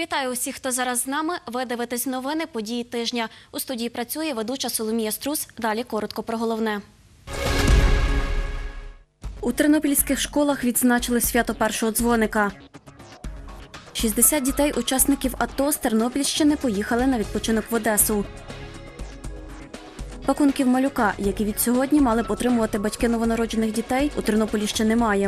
Вітаю усіх, хто зараз з нами. Ви дивитесь новини, події тижня. У студії працює ведуча Соломія Струс. Далі коротко про головне. У тернопільських школах відзначили свято першого дзвоника. 60 дітей-учасників АТО з Тернопільщини поїхали на відпочинок в Одесу. Пакунків малюка, які від сьогодні мали б отримувати батьки новонароджених дітей, у Тернополі ще немає.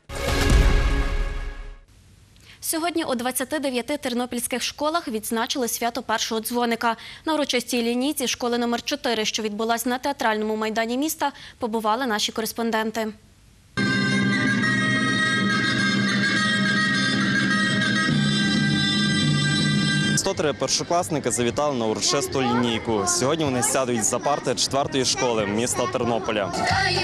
Сьогодні у 29 тернопільських школах відзначили свято першого дзвоника. На урочистій лінійці школи номер 4, що відбулась на театральному майдані міста, побували наші кореспонденти. Три першокласники завітали на урочисту лінійку. Сьогодні вони сядуть за парти 4-ї школи міста Тернополя.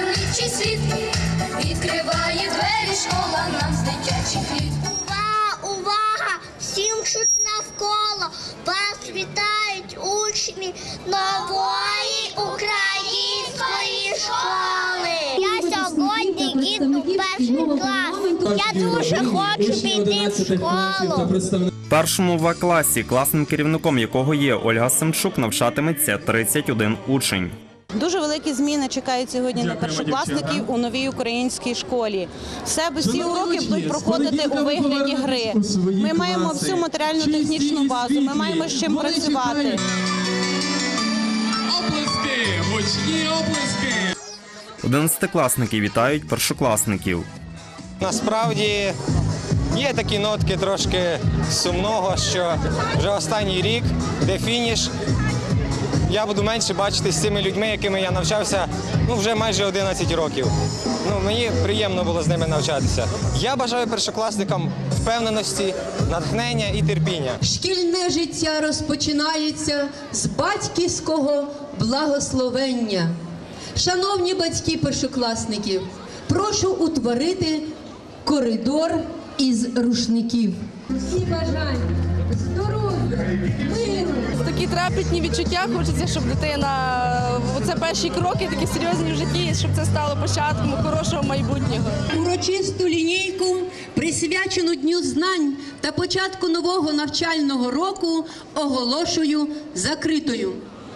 Відкриває двері школа нам з дитячих літ. Увага! Всім, що навколо, вас вітають учні нової української школи. Я сьогодні їду в перший клас. Я дуже хочу піти в школу. В першому В-класі, класним керівником якого є Ольга Семчук, навчатиметься 31 учень. Дуже великі зміни чекають сьогодні на першокласників у новій українській школі. Всі уроки будуть проходити у вигляді гри. Ми маємо всю матеріально-технічну базу, ми маємо з чим працювати. Оплески! Гучні оплески! 11-класники вітають першокласників. Насправді є такі нотки трошки сумного, що вже останній рік, де фініш. Я буду менше бачити з цими людьми, якими я навчався вже майже 11 років. Мені приємно було з ними навчатися. Я бажаю першокласникам впевненості, натхнення і терпіння. Шкільне життя розпочинається з батьківського благословення. Шановні батьки першокласників, прошу утворити коридор із рушників. Всі бажання, здоров'я, миру. Такі трепетні відчуття, хочеться, щоб дитина, це перші кроки, такі серйозні в житті, щоб це стало початком хорошого майбутнього. Урочисту лінійку, присвячену Дню знань та початку нового навчального року, оголошую закритою.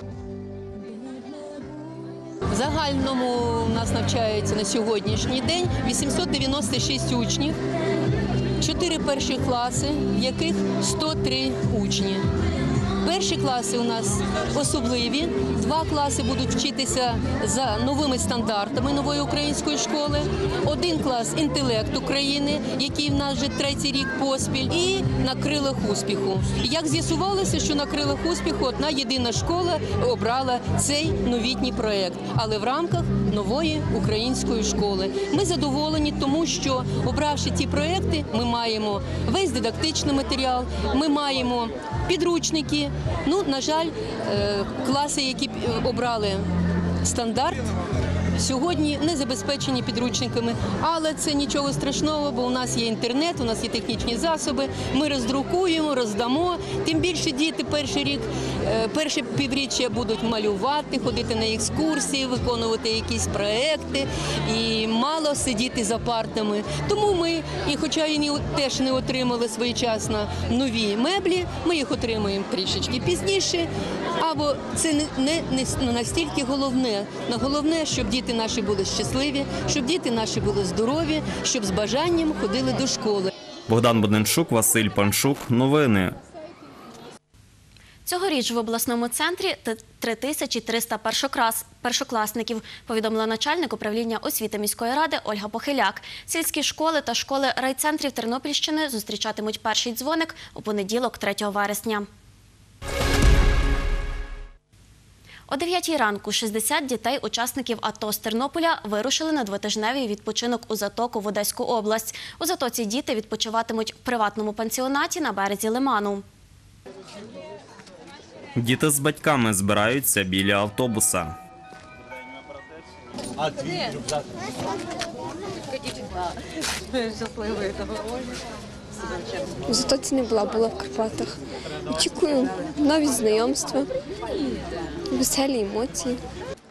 В загальному у нас навчається на сьогоднішній день 896 учнів, 4 перші класи, в яких 103 учні. Перші класи у нас особливі, 2 класи будуть вчитися за новими стандартами нової української школи, 1 клас «Інтелект України», який в нас вже 3-й рік поспіль, і «На крилах успіху». Як з'ясувалося, що «На крилах успіху» одна єдина школа обрала цей новітній проєкт, але в рамках нової української школи. Ми задоволені, тому що, обравши ті проєкти, ми маємо весь дидактичний матеріал, ми маємо підручники. На жаль, класи, які обрали стандарт, сьогодні не забезпечені підручниками, але це нічого страшного, бо у нас є інтернет, у нас є технічні засоби, ми роздрукуємо, роздамо. Тим більше діти перший рік, перше півріччя будуть малювати, ходити на екскурсії, виконувати якісь проекти і мало сидіти за партами. Тому ми, і хоча і теж не отримали своєчасно нові меблі, ми їх отримаємо трішечки пізніше, або це не настільки головне. Головне, щоб діти наші були щасливі, щоб діти наші були здорові, щоб з бажанням ходили до школи. Богдан Буденчук, Василь Панчук. Новини. Цьогоріч в обласному центрі 3300 першокласників, повідомила начальник управління освіти міської ради Ольга Похиляк. Сільські школи та школи райцентрів Тернопільщини зустрічатимуть перший дзвоник у понеділок, 3 вересня. О 9-й ранку 60 дітей-учасників АТО з Тернополя вирушили на двотижневий відпочинок у Затоку в Одеську область. У Затоці діти відпочиватимуть в приватному пансіонаті на березі лиману. Діти з батьками збираються біля автобуса. В Затоці не була в Карпатах. Очікую нові знайомства, веселі емоції.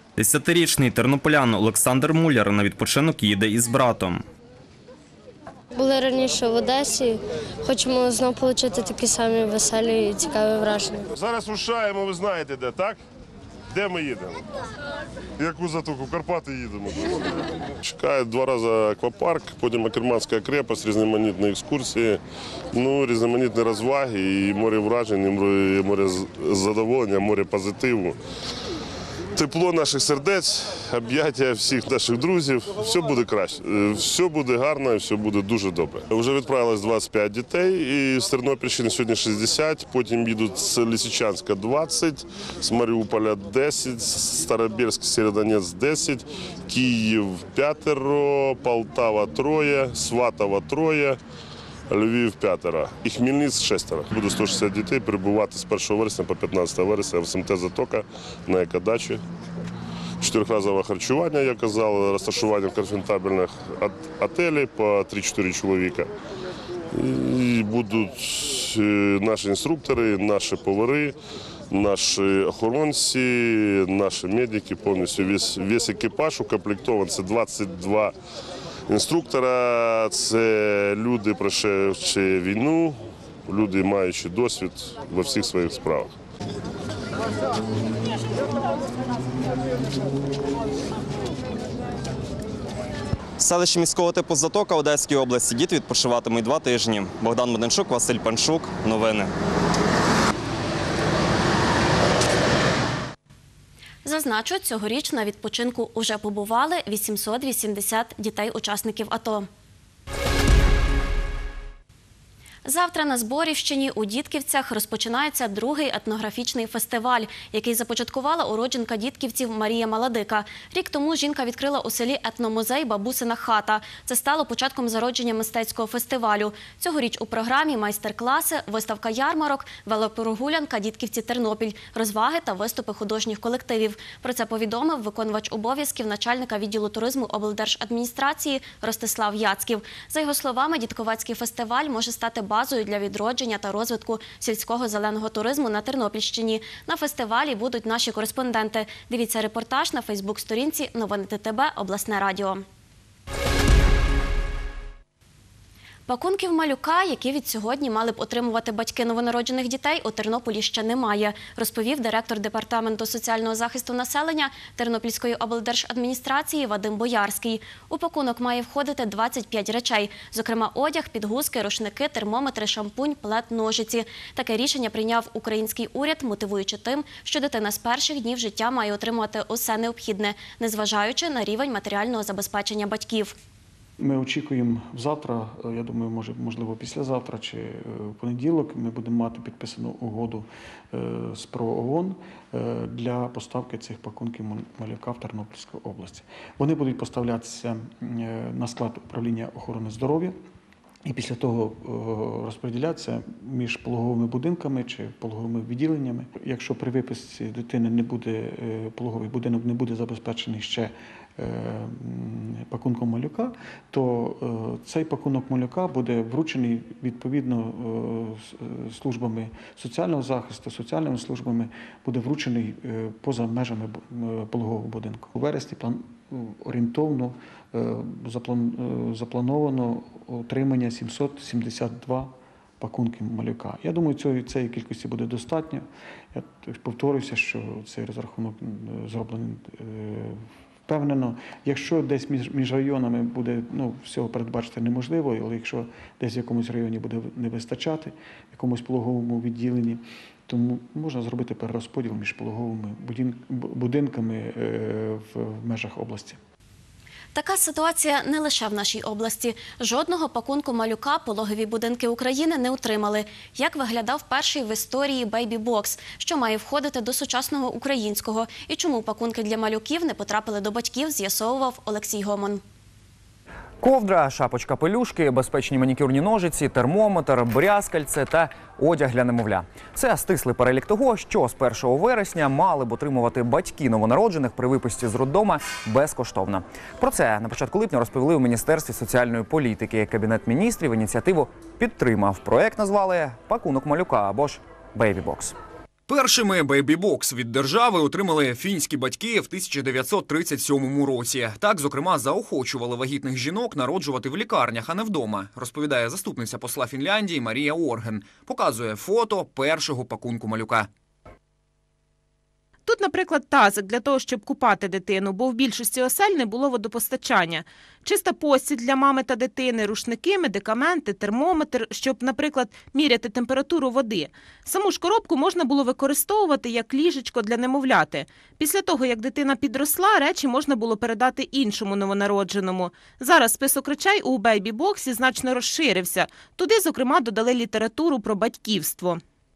10-річний тернополян Олександр Муляр на відпочинок їде із братом. Були раніше в Одесі, хочемо знову отримати такі самі веселі і цікаві враження. Зараз рушаємо, ви знаєте де, так? Де ми їдемо? Яку затоку? В Карпати їдемо. Чекає 2 рази аквапарк, потім Акерманська крепость, різноманітні екскурсії, різноманітні розваги, і море вражень, і море задоволення, море позитиву. Тепло наших сердець, об'яття всіх наших друзів. Все буде краще, все буде гарно, все буде дуже добре. Вже відправилось 25 дітей, і з Тернопільщини сьогодні 60, потім їдуть з Лисичанська 20, з Маріуполя 10, Старобільськ, Сєвєродонецьк 10, Київ 5, Полтава 3, Сватова 3, Львів 5 і Хмельницьк 6. Буде 160 дітей перебувати з 1 вересня по 15 вересня в СМТ «Затока» на екодачі. 4-разове харчування, я казав, розташування в комфортабельних готелях по 3-4 чоловіка. І будуть наші інструктори, наші повари, наші охоронці, наші медики, повністю весь екіпаж укомплектований. Це 22 інструктора, це люди, пройшовши війну, люди, маючи досвід во всіх своїх справах. В селищі міського типу Затока Одеської області діти відпочиватимуть 2 тижні. Богдан Буденчук, Василь Панчук. Новини. Зазначу, цьогоріч на відпочинку уже побували 880 дітей-учасників АТО. Завтра на Зборівщині у Дідківцях розпочинається 2-й етнографічний фестиваль, який започаткувала уродженка дідківців Марія Маладика. Рік тому жінка відкрила у селі етномузей «Бабусина хата». Це стало початком зародження мистецького фестивалю. Цьогоріч у програмі майстер-класи, виставка ярмарок, велопрогулянка «Дідківці-Тернопіль», розваги та виступи художніх колективів. Про це повідомив виконувач обов'язків начальника відділу туризму облдержадміністрації Ростислав Яцьків. За його словами, дідковацький фестиваль може стати базою для відродження та розвитку сільського зеленого туризму на Тернопільщині. На фестивалі будуть наші кореспонденти. Дивіться репортаж на фейсбук-сторінці «Новини ТТБ. Обласне радіо». Пакунків малюка, які від сьогодні мали б отримувати батьки новонароджених дітей, у Тернополі ще немає, розповів директор Департаменту соціального захисту населення Тернопільської облдержадміністрації Вадим Боярський. У пакунок має входити 25 речей, зокрема одяг, підгузки, рушники, термометри, шампунь, плед, ножиці. Таке рішення прийняв український уряд, мотивуючи тим, що дитина з перших днів життя має отримувати усе необхідне, незважаючи на рівень матеріального забезпечення батьків. Ми очікуємо завтра, я думаю, можливо післязавтра чи в понеділок ми будемо мати підписану угоду з ПРООН для поставки цих пакунків малюка в Тернопільській області. Вони будуть поставлятися на склад управління охорони здоров'я і після того розподілятися між пологовими будинками чи пологовими відділеннями. Якщо при виписці дитини не буде, пологовий будинок не буде забезпечений ще пакунком малюка, то цей пакунок малюка буде вручений відповідно службами соціального захисту, соціальними службами, буде вручений поза межами пологового будинку. У вересні орієнтовно заплановано отримання 772 пакунки малюка. Я думаю, цієї кількості буде достатньо. Я повторюся, що цей розрахунок зроблений впевнено. Якщо десь між районами буде, всього передбачити неможливо, але якщо десь в якомусь районі буде не вистачати, в якомусь пологовому відділенні, то можна зробити перерозподіл між пологовими будинками в межах області. Така ситуація не лише в нашій області. Жодного пакунку малюка пологові будинки України не отримали. Як виглядав перший в історії бейбі-бокс, що має входити до сучасного українського, і чому пакунки для малюків не потрапили до батьків, з'ясовував Олексій Гомон. Ковдра, шапочка пелюшки, безпечні манікюрні ножиці, термометр, брязкальце та одяг для немовля. Це стислий перелік того, що з 1 вересня мали б отримувати батьки новонароджених при виписці з роддома безкоштовно. Про це на початку липня розповіли у Міністерстві соціальної політики. Кабінет міністрів ініціативу підтримав. Проект назвали «Пакунок малюка» або ж «Бейбі-бокс». Першими бейбі-бокс від держави отримали фінські батьки в 1937 році. Так, зокрема, заохочували вагітних жінок народжувати в лікарнях, а не вдома, розповідає заступниця посла Фінляндії Марія Орген. Показує фото першого пакунку малюка. Тут, наприклад, тазик для того, щоб купати дитину, бо в більшості осель не було водопостачання. Чиста постіль для мами та дитини, рушники, медикаменти, термометр, щоб, наприклад, міряти температуру води. Саму ж коробку можна було використовувати як ліжечко для немовляти. Після того, як дитина підросла, речі можна було передати іншому новонародженому. Зараз список речей у бейбі-боксі значно розширився. Туди, зокрема, додали літературу про батьківство.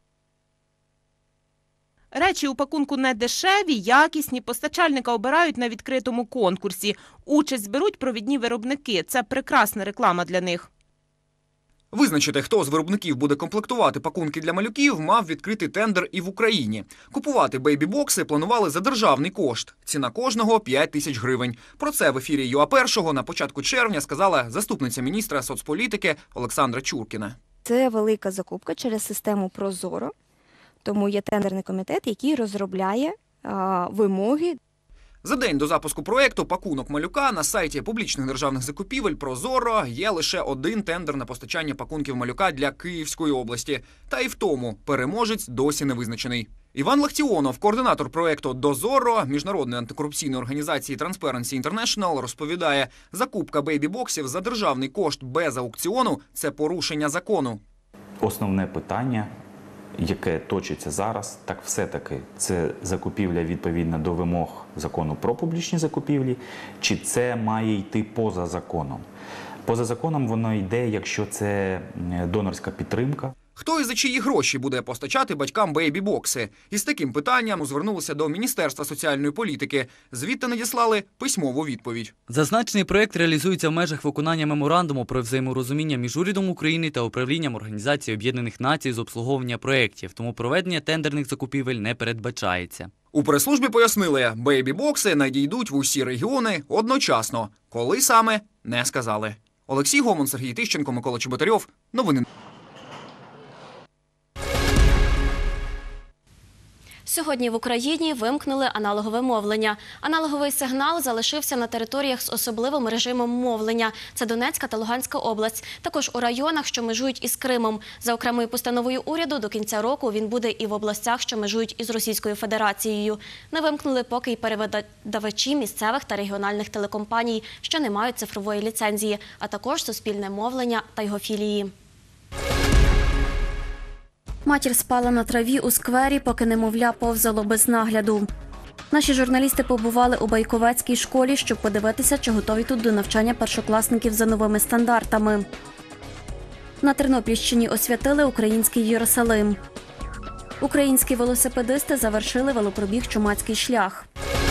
Речі у пакунку не дешеві, якісні, постачальника обирають на відкритому конкурсі. Участь беруть провідні виробники. Це прекрасна реклама для них. Визначити, хто з виробників буде комплектувати пакунки для малюків, мав відкрити тендер і в Україні. Купувати бейбі-бокси планували за державний кошт. Ціна кожного – 5 тисяч гривень. Про це в ефірі ЮА-1 на початку червня сказала заступниця міністра соцполітики Олександра Чуркіна. Це велика закупка через систему ProZorro. Тому є тендерний комітет, який розробляє вимоги. За день до запуску проєкту «Пакунок малюка» на сайті публічних державних закупівель ProZorro є лише один тендер на постачання пакунків малюка для Київської області. Та і в тому переможець досі не визначений. Іван Лахтіонов, координатор проєкту «Дозоро» міжнародної антикорупційної організації Transparency International, розповідає, закупка бейбі-боксів за державний кошт без аукціону – це порушення закону. Основне питання, яке точиться зараз, так все-таки це закупівля відповідно до вимог закону про публічні закупівлі, чи це має йти поза законом? Поза законом воно йде, якщо це донорська підтримка. Хто і за чиї гроші буде постачати батькам бейбі-бокси? Із таким питанням звернулися до Міністерства соціальної політики. Звідти надіслали письмову відповідь. Зазначений проєкт реалізується в межах виконання меморандуму про взаєморозуміння між урядом України та управлінням Організації Об'єднаних Націй з обслуговування проєктів, тому проведення тендерних закупівель не передбачається. У прес-службі пояснили, бейбі-бокси надійдуть в усі регіони одночасно. Коли саме – не сказали. Олексій Гомон, Сергій Тищенко, Микола Чеботарьов. Новини. Сьогодні в Україні вимкнули аналогове мовлення. Аналоговий сигнал залишився на територіях з особливим режимом мовлення. Це Донецька та Луганська область. Також у районах, що межують із Кримом. За окремою постановою уряду до кінця року він буде і в областях, що межують із Російською Федерацією. Не вимкнули поки й передавачі місцевих та регіональних телекомпаній, що не мають цифрової ліцензії, а також суспільне мовлення та його філії. Матір спала на траві у сквері, поки немовля повзало без нагляду. Наші журналісти побували у Байковецькій школі, щоб подивитися, чи готові тут до навчання першокласників за новими стандартами. На Тернопільщині освятили український Єрусалим. Українські велосипедисти завершили велопробіг «Чумацький шлях».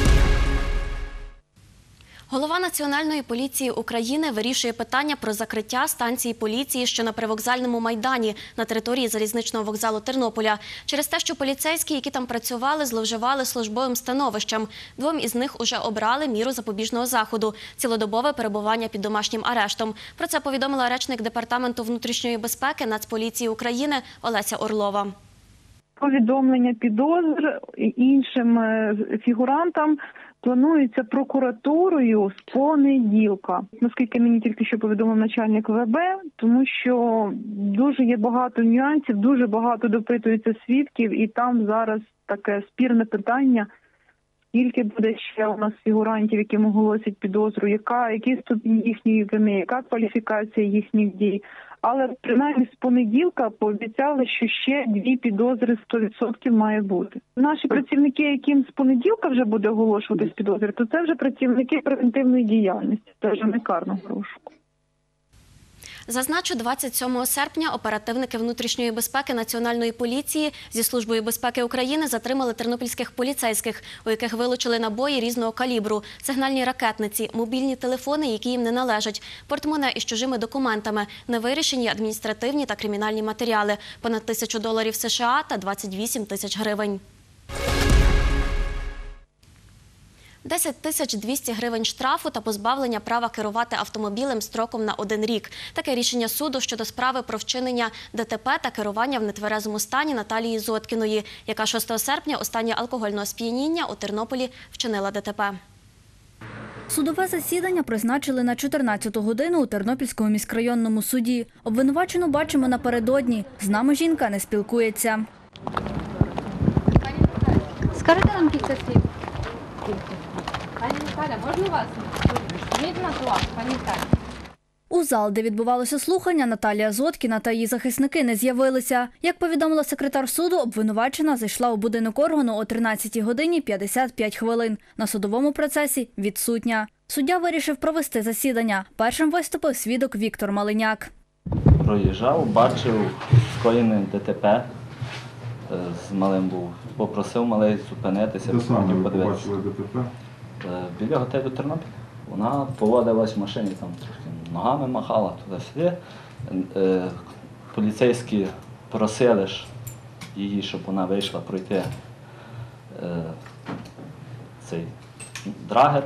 Голова Національної поліції України вирішує питання про закриття станції поліції, що на Привокзальному майдані на території залізничного вокзалу Тернополя. Через те, що поліцейські, які там працювали, зловживали службовим становищем. Двом із них уже обрали міру запобіжного заходу – цілодобове перебування під домашнім арештом. Про це повідомила речник Департаменту внутрішньої безпеки Нацполіції України Олеся Орлова. Повідомлення підозр іншим фігурантам планується прокуратурою з понеділка. Наскільки мені тільки що повідомив начальник ВБ, тому що дуже є багато нюансів, дуже багато допитується свідків, і там зараз таке спірне питання, скільки буде ще у нас фігурантів, яким оголосять підозру, який ступінь їхньої вини, яка кваліфікація їхніх дій. Але принаймні з понеділка пообіцяли, що ще 2 підозри 100% має бути. Наші працівники, яким з понеділка вже буде оголошуватись підозри, то це вже працівники превентивної діяльності, це вже не карного розшуку. Зазначу, 27 серпня оперативники внутрішньої безпеки Національної поліції зі Службою безпеки України затримали тернопільських поліцейських, у яких вилучили набої різного калібру, сигнальні ракетниці, мобільні телефони, які їм не належать, портмоне із чужими документами, невирішені адміністративні та кримінальні матеріали, понад $1000 США та 28 тисяч гривень. 10 200 гривень штрафу та позбавлення права керувати автомобілем строком на 1 рік. Таке рішення суду щодо справи про вчинення ДТП та керування в нетверезому стані Наталії Зоткіної, яка 6 серпня у стані алкогольного сп'яніння у Тернополі вчинила ДТП. Судове засідання призначили на 14 годину у Тернопільському міськрайонному суді. Обвинувачену бачимо напередодні. З нами жінка не спілкується. Скажете нам кілька слів? Пані Наталя, можна вас? Вийдіть на туалет, пані Наталя. У зал, де відбувалося слухання, Наталія Зоткіна та її захисники не з'явилися. Як повідомила секретар суду, обвинувачена зайшла у будинок органу о 13 годині 55 хвилин. На судовому процесі відсутня. Суддя вирішив провести засідання. Першим виступив свідок Віктор Малиняк. Проїжджав, бачив скоєне ДТП, з малим був. Попросив малий зупинитися, потім подивитися. Біля готелю Тернопіль. Вона поводилась в машині, там трохи ногами махала туди-сюди. Поліцейські просили ж її, щоб вона вийшла пройти цей драгер.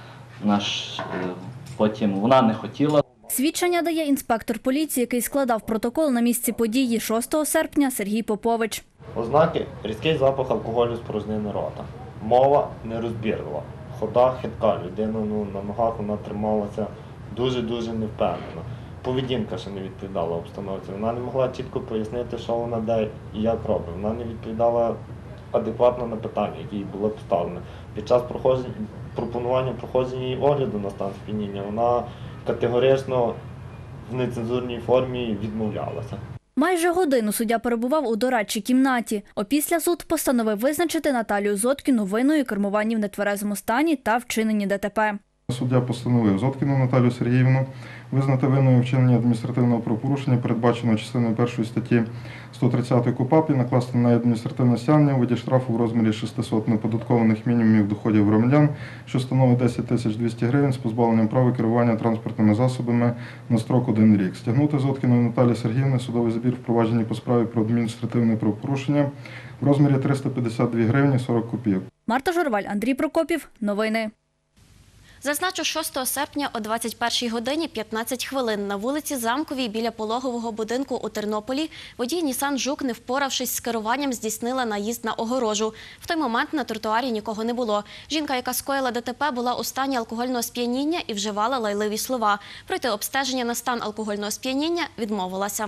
Потім вона не хотіла. Свідчення дає інспектор поліції, який складав протокол на місці події 6 серпня Сергій Попович. Ознаки – різкий запах алкоголю з порожнини рота. Мова нерозбірлива. Хода хитка. Людина на ногах вона трималася дуже-дуже невпевнено. Поведінка ще не відповідала обстановці. Вона не могла чітко пояснити, що вона де і як робить. Вона не відповідала адекватно на питання, які їй було поставлено. Під час пропонування проходження її огляду на стан сп'яніння вона категорично в нецензурній формі відмовлялася. Майже годину суддя перебував у дорадчій кімнаті. Опісля суд постановив визначити Наталію Зоткіну винною кермування в нетверезому стані та вчиненні ДТП. Суддя постановив Зоткіну Наталію Сергіївну визнати винною вчинення адміністративного правопорушення, передбаченого частиною 1 статті 130 КУпАП, і накласти на неї адміністративне стягнення у виді штрафу в розмірі 600 неоподаткованих мінімумів доходів громадян, що становить 10 200 гривень з позбавленням права керування транспортними засобами на строк 1 рік. Стягнути Зоткіної Наталії Сергіївни судовий збір в провадженні по справі про адміністративне правопорушення в розмірі 352 гривні 40 копійок. Марта Журваль, Андрій Прокопів. Новини. Зазначу, 6 серпня о 21 годині 15 хвилин на вулиці Замковій біля пологового будинку у Тернополі водій Нісан Жук, не впоравшись з керуванням, здійснила наїзд на огорожу. В той момент на тротуарі нікого не було. Жінка, яка скоїла ДТП, була у стані алкогольного сп'яніння і вживала лайливі слова. Пройти обстеження на стан алкогольного сп'яніння відмовилася.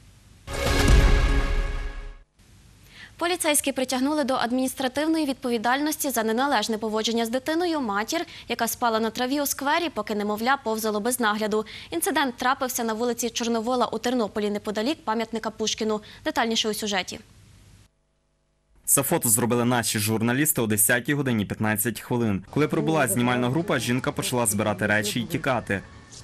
Поліцейські притягнули до адміністративної відповідальності за неналежне поводження з дитиною матір, яка спала на траві у сквері, поки немовля повзало без нагляду. Інцидент трапився на вулиці Чорновола у Тернополі, неподалік пам'ятника Пушкіну. Детальніше у сюжеті. Це фото зробили наші журналісти о 10 годині 15 хвилин. Коли прибула знімальна група, жінка почала збирати речі і тікати.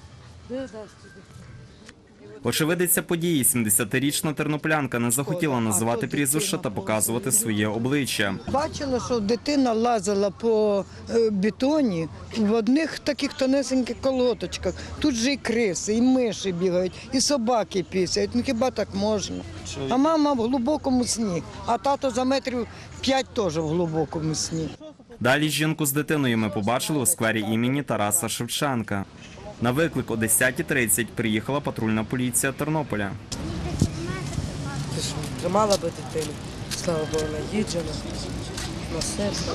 Очевидиця події, 70-річна тернополянка, не захотіла називати прізвище та показувати своє обличчя. Бачила, що дитина лазила по бетоні в одних таких тонесеньких колоточках. Тут же і криси, і миші бігають, і собаки пісяють. Ну хіба так можна? А мама в глибокому сні, а тато за метрів 5 теж в глибокому сні. Далі жінку з дитиною ми побачили у сквері імені Тараса Шевченка. На виклик о 10:30 приїхала патрульна поліція Тернополя. Ти ж тримала би дитину, слава Богу, наїджена, на серце.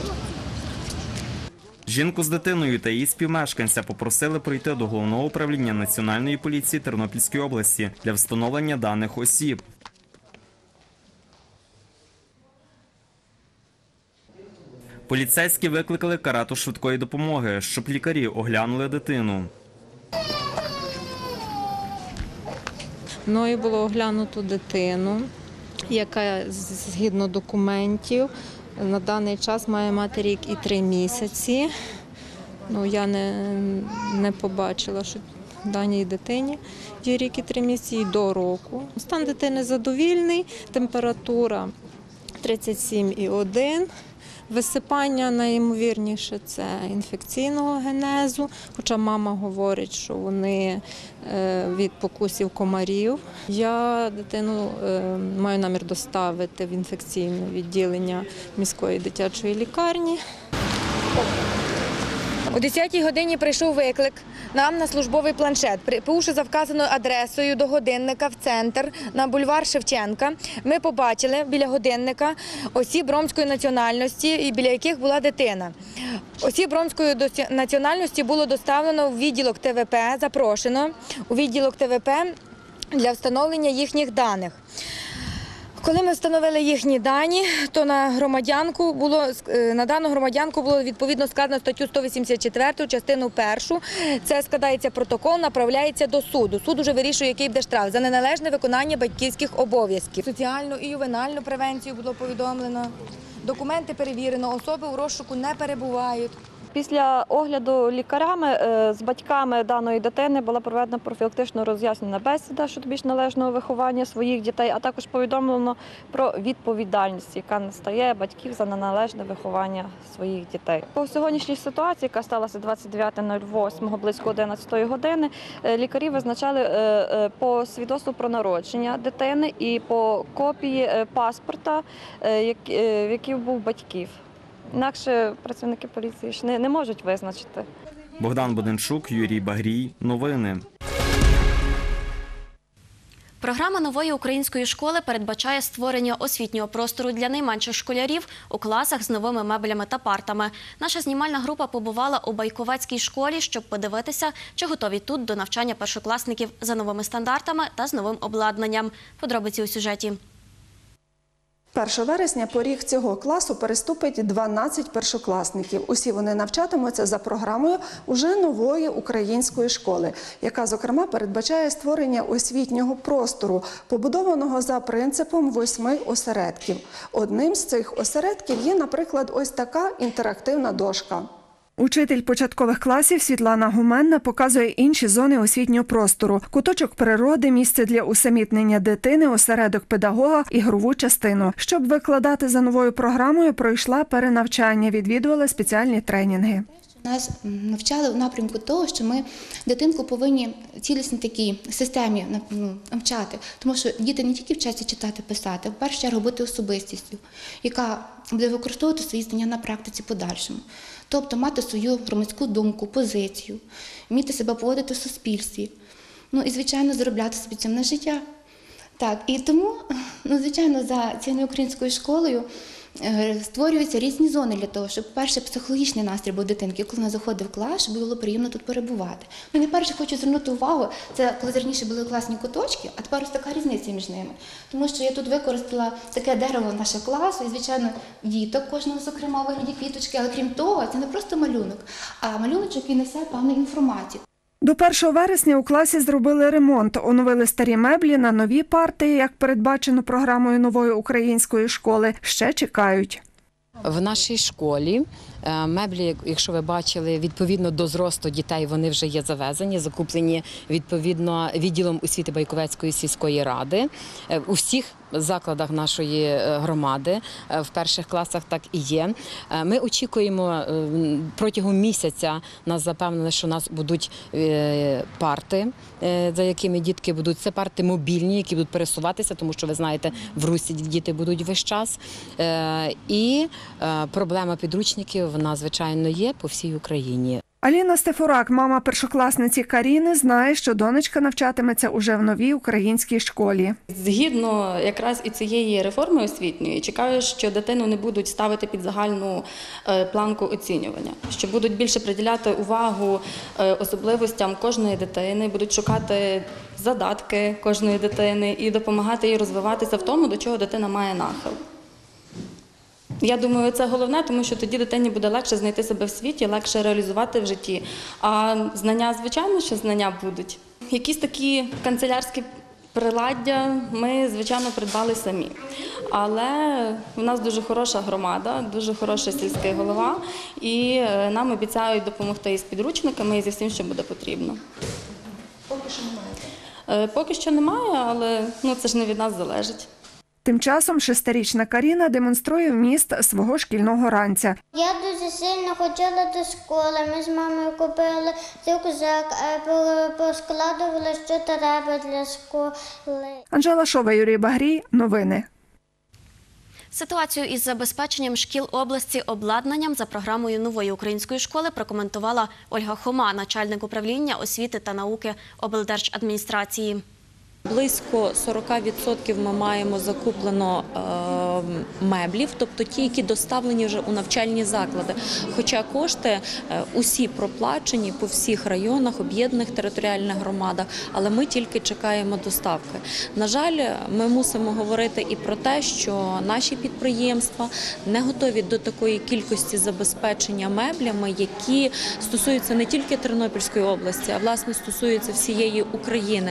Жінку з дитиною та її співмешканця попросили прийти до Головного управління Національної поліції Тернопільської області для встановлення даних осіб. Поліцейські викликали карету швидкої допомоги, щоб лікарі оглянули дитину. Мною було оглянуто дитину, яка згідно документів на даний час має мати рік і 3 місяці. Я не побачила, що даній дитині є рік і 3 місяці і до року. Стан дитини задовільний, температура 37,1. Висипання найімовірніше це інфекційного генезу, хоча мама говорить, що вони від покусів комарів. Я дитину маю намір доставити в інфекційне відділення міської дитячої лікарні. О 10-й годині прийшов виклик нам на службовий планшет. Прибувши за вказаною адресою до годинника в центр на бульвар Шевченка, ми побачили біля годинника осіб ромської національності, біля яких була дитина. Осіб ромської національності було доставлено в відділок ТВП, запрошено у відділок ТВП для встановлення їхніх даних. Коли ми встановили їхні дані, то на дану громадянку було відповідно складено статтю 184, частину 1. Це складається протокол, направляється до суду. Суд уже вирішує, який буде штраф за неналежне виконання батьківських обов'язків. Соціальну і ювенальну превенцію було повідомлено. Документи перевірено, особи у розшуку не перебувають. Після огляду лікарями з батьками даної дитини була проведена профілактично роз'яснена бесіда щодо більш належного виховання своїх дітей, а також повідомлено про відповідальність, яка настає батьків за неналежне виховання своїх дітей. По сьогоднішній ситуації, яка сталася 29.08 близько 11 години, лікарі визначали по свідоцтву про народження дитини і по копії паспорта, в який був батьків. Інакше працівники поліції ж не можуть визначити. Богдан Буденчук, Юрій Багрій. Новини. Програма нової української школи передбачає створення освітнього простору для найменших школярів у класах з новими меблями та партами. Наша знімальна група побувала у Байковецькій школі, щоб подивитися, чи готові тут до навчання першокласників за новими стандартами та з новим обладнанням. Подробиці у сюжеті. 1 вересня поріг цього класу переступить 12 першокласників. Усі вони навчатимуться за програмою уже нової української школи, яка, зокрема, передбачає створення освітнього простору, побудованого за принципом 8 осередків. Одним з цих осередків є, наприклад, ось така інтерактивна дошка. Учитель початкових класів Світлана Гуменна показує інші зони освітнього простору. Куточок природи, місце для усамітнення дитини, осередок педагога, ігрову частину. Щоб викладати за новою програмою, пройшла перенавчання, відвідувала спеціальні тренінги. Нас навчали в напрямку того, що ми дитинку повинні в цілісній такій системі навчати. Тому що діти не тільки вчаться читати, писати, а в першу чергу бути особистістю, яка буде використовувати свої знання на практиці подальшому. Тобто мати свою громадську думку, позицію, вміти себе поводити в суспільстві. Ну і, звичайно, заробляти собі цим на життя. Так, і тому, звичайно, за цією українською школою створюються різні зони для того, щоб, перше, психологічний настрій був дитинки, коли вона заходить в клас, щоб було приємно тут перебувати. Ну, найперше хочу звернути увагу, це коли раніше були класні куточки, а тепер ось така різниця між ними. Тому що я тут використала таке дерево нашого класу, і, звичайно, діток кожного, зокрема, у вигляді квіточки, але крім того, це не просто малюнок, а малюночок, який несе певну інформацію. До 1 вересня у класі зробили ремонт, оновили старі меблі на нові парти, як передбачено програмою нової української школи, ще чекають. В нашій школі меблі, якщо ви бачили, відповідно до зросту дітей, вони вже є завезені, закуплені відповідно відділом освіти Байковецької сільської ради. У всіх закладах нашої громади, в перших класах так і є. Ми очікуємо протягом місяця, нас запевнили, що у нас будуть парти, за якими дітки будуть. Це парти мобільні, які будуть пересуватися, тому що, ви знаєте, в Русі діти будуть весь час. І проблема підручників, вона, звичайно, є по всій Україні. Аліна Стефурак, мама першокласниці Каріни, знає, що донечка навчатиметься уже в новій українській школі. Згідно якраз і цієї реформи освітньої, чекаю, що дитину не будуть ставити під загальну планку оцінювання, що будуть більше приділяти увагу особливостям кожної дитини, будуть шукати задатки кожної дитини і допомагати їй розвиватися в тому, до чого дитина має нахил. Я думаю, це головне, тому що тоді дитині буде легше знайти себе в світі, легше реалізувати в житті. А знання, звичайно, що знання будуть. Якісь такі канцелярські приладдя ми, звичайно, придбали самі. Але в нас дуже хороша громада, дуже хороший сільський голова, і нам обіцяють допомогти із підручниками, і зі всім, що буде потрібно. Поки що немає? Поки що немає, але це ж не від нас залежить. Тим часом 6-річна Каріна демонструє вміст свого шкільного ранця. Я дуже сильно хотіла до школи. Ми з мамою купили рюкзак, поскладували, що треба для школи. Анжела Шова, Юрій Багрій. Новини. Ситуацію із забезпеченням шкіл області обладнанням за програмою нової української школи прокоментувала Ольга Хома, начальник управління освіти та науки облдержадміністрації. Близько 40% ми маємо закуплено меблів, тобто ті, які доставлені вже у навчальні заклади. Хоча кошти усі проплачені по всіх районах, об'єднаних територіальних громадах, але ми тільки чекаємо доставки. На жаль, ми мусимо говорити і про те, що наші підприємства не готові до такої кількості забезпечення меблями, які стосуються не тільки Тернопільської області, а власне стосуються всієї України.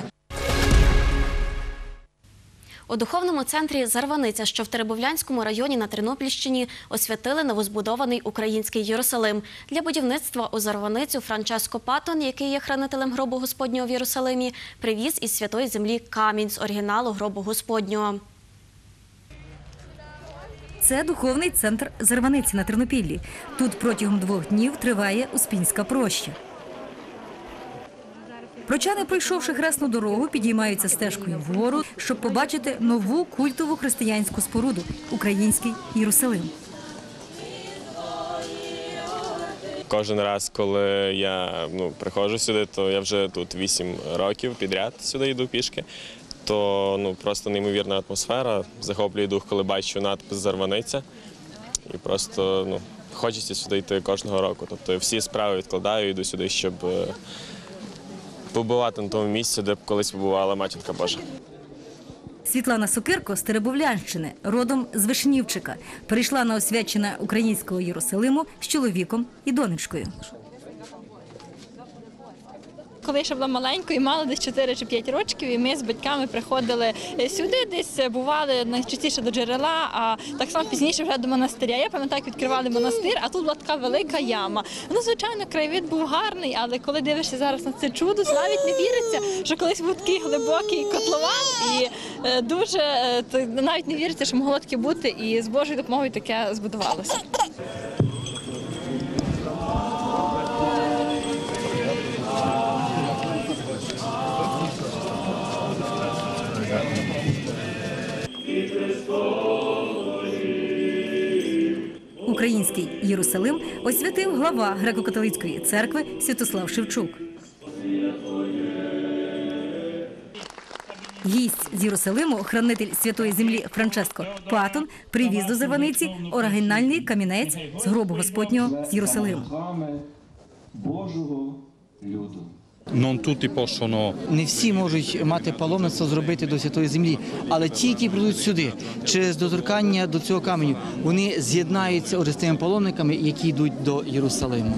У духовному центрі «Зарваниця», що в Теребовлянському районі на Тернопільщині, освятили новозбудований український Єрусалим. Для будівництва у Зарваницю Франческо Патон, який є хранителем гробу Господнього в Єрусалимі, привіз із Святої Землі камінь з оригіналу гробу Господнього. Це духовний центр Зарваниці на Тернопіллі. Тут протягом 2 днів триває Успінська проща. Прочани, пройшовши хресну дорогу, підіймаються стежкою вгору, щоб побачити нову культову християнську споруду – український Єрусалим. Кожен раз, коли я приходжу сюди, то я вже тут 8 років підряд сюди йду пішки, то просто неймовірна атмосфера, захоплює дух, коли бачу надпис «Зарваниця». І просто хочеться сюди йти кожного року. Тобто всі справи відкладаю, йду сюди, щоб побувати на тому місці, де колись побувала Матінка Божа. Світлана Сокирко з Теребовлянщини, родом з Вишнівчика, перейшла на освячення українського Єрусалиму з чоловіком і донечкою. Коли я ще була маленькою, мала десь 4 чи 5 років, і ми з батьками приходили сюди, десь бували найчастіше до джерела, а так само пізніше вже до монастиря. Я пам'ятаю, як відкривали монастир, а тут була така велика яма. Звичайно, краєвид був гарний, але коли дивишся зараз на це чудо, навіть не віриться, що колись був такий глибокий котлован, і навіть не віриться, що могло таке бути, і з Божою допомогою таке збудувалося. Український Єрусалим освятив глава греко-католицької церкви Святослав Шевчук. Гість з Єрусалиму, хранитель Святої Землі Франческо Патон, привіз до Зарваниці оригінальний камінець з гробу Господнього з Єрусалиму. Божого люду. Не всі можуть мати паломництво зробити до Святої Землі, але ті, які прийдуть сюди, через доторкання до цього каменю, вони з'єднаються з тими паломниками, які йдуть до Єрусалиму.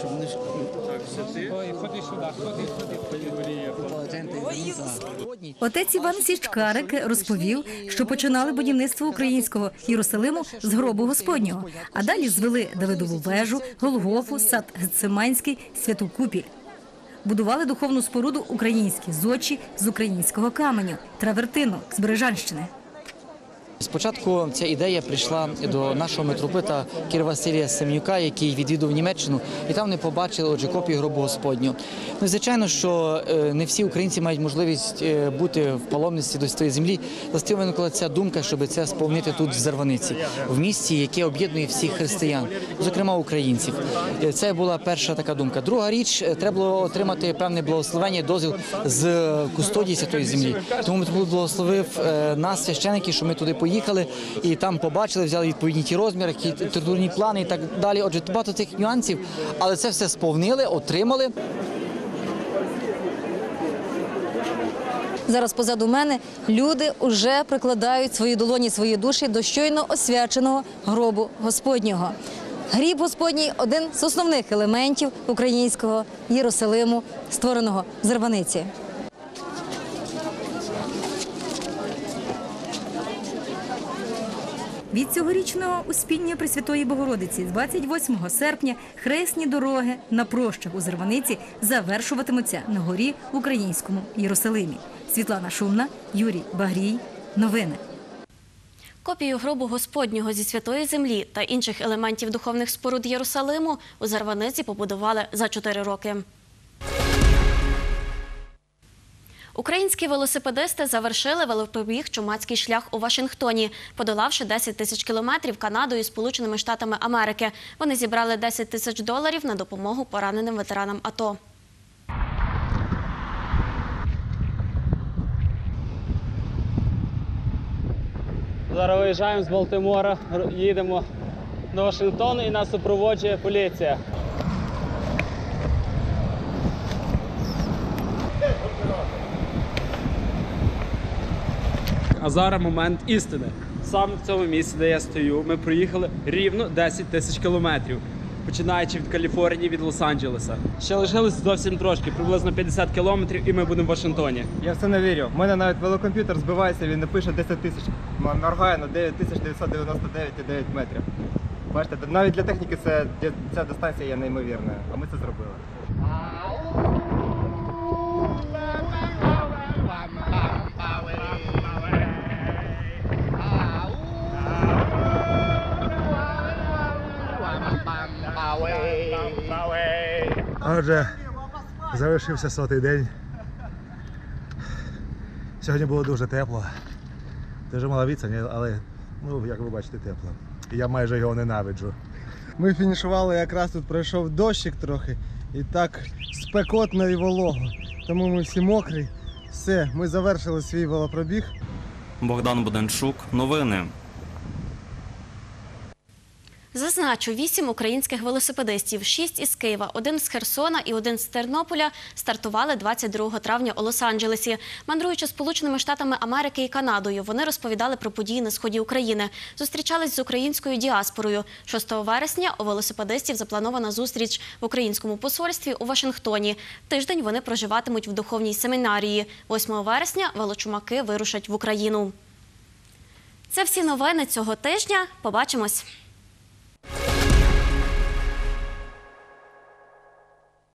Отець Іван Січкарик розповів, що починали будівництво українського Єрусалиму з гробу Господнього, а далі звели Давидову вежу, Голгофу, сад Гециманський, Святу Купіль. Будували духовну споруду українські зодчі з українського каменю, травертину з Бережанщини. Спочатку ця ідея прийшла до нашого митрополита Кіра Василія Семенюка, який відвідав Німеччину, і там вони побачили копію гробу Господнього. Звичайно, що не всі українці мають можливість бути в паломництві до Святої Землі. Власне, виникла ця думка, щоб це сповнити тут, в Зарваниці, в місті, яке об'єднує всіх християн, зокрема українців. Це була перша така думка. Друга річ, треба було отримати певне благословення, дозвіл з кустодії Святої Землі. Тому митрополит благословив нас, священики, що ми туди поїхали і там побачили, взяли відповідні ті розміри, архітектурні плани і так далі. Отже, багато цих нюансів, але це все сповнили, отримали. Зараз позаду мене люди вже прикладають свої долоні, свої душі до щойно освяченого гробу Господнього. Гріб Господній – один з основних елементів українського Єрусалиму, створеного в Зарваниці. Від цьогорічного Успіння Пресвятої Богородиці з 28 серпня хресні дороги на прощах у Зарваниці завершуватимуться на горі в українському Єрусалимі. Світлана Шумна, Юрій Багрій. Новини. Копію гробу Господнього зі Святої Землі та інших елементів духовних споруд Єрусалиму у Зарваниці побудували за 4 роки. Українські велосипедисти завершили велопробіг «Чумацький шлях» у Вашингтоні, подолавши 10 тисяч кілометрів Канадою і Сполученими Штатами Америки. Вони зібрали $10 тисяч на допомогу пораненим ветеранам АТО. Зараз виїжджаємо з Балтимора, їдемо до Вашингтону і нас супроводжує поліція. А зараз момент істини. Саме в цьому місці, де я стою, ми проїхали рівно 10 тисяч кілометрів, починаючи від Каліфорнії, від Лос-Анджелеса. Ще лишилось зовсім трошки, приблизно 50 кілометрів, і ми будемо в Вашингтоні. Я в це не вірю. У мене навіть велокомп'ютер збивається, він не пише 10 тисяч. Моргає на 9999,9 метрів. Бачите, навіть для техніки ця дистанція є неймовірною, а ми це зробили. Отже, завершився 100-й день. Сьогодні було дуже тепло. Дуже мала відстань, але, як ви бачите, тепло. І я майже його ненавиджу. Ми фінішували, якраз тут пройшов дощик трохи, і так спекотно і волого. Тому ми всі мокрі. Все, ми завершили свій велопробіг. Богдан Буденчук. Новини. Зазначу, 8 українських велосипедистів, 6 із Києва, 1 з Херсона і 1 з Тернополя стартували 22 травня у Лос-Анджелесі. Мандруючи Сполученими Штатами Америки і Канадою, вони розповідали про події на сході України. Зустрічались з українською діаспорою. 6 вересня у велосипедистів запланована зустріч в українському посольстві у Вашингтоні. Тиждень вони проживатимуть в духовній семінарії. 8 вересня велочумаки вирушать в Україну. Це всі новини цього тижня. Побачимось!